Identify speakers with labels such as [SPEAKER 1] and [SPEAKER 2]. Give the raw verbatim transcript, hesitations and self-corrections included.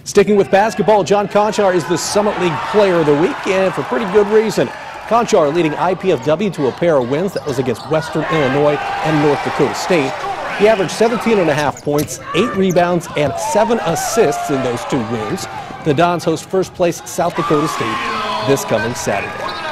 [SPEAKER 1] Sticking with basketball, John Konchar is the Summit League Player of the Week, and for pretty good reason. Konchar leading I P F W to a pair of wins. That was against Western Illinois and North Dakota State. He averaged seventeen and a half points, eight rebounds, and seven assists in those two wins. The Dons host first place South Dakota State this coming Saturday.